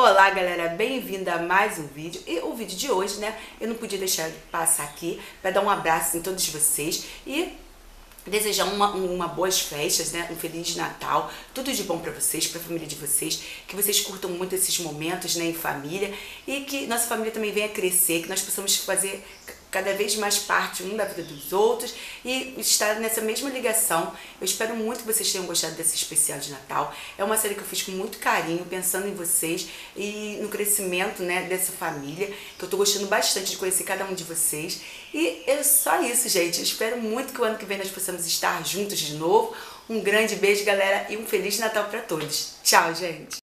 Olá galera, bem-vinda a mais um vídeo. E o vídeo de hoje, né, eu não podia deixar de passar aqui para dar um abraço em todos vocês e desejar uma boas festas, né, um Feliz Natal, tudo de bom para vocês, para a família de vocês, que vocês curtam muito esses momentos, né, em família e que nossa família também venha crescer, que nós possamos fazer cada vez mais parte um da vida dos outros e estar nessa mesma ligação. Eu espero muito que vocês tenham gostado desse especial de Natal. É uma série que eu fiz com muito carinho, pensando em vocês e no crescimento, né, dessa família, que eu tô gostando bastante de conhecer cada um de vocês. E é só isso, gente. Eu espero muito que o ano que vem nós possamos estar juntos de novo. Um grande beijo, galera, e um Feliz Natal para todos. Tchau, gente!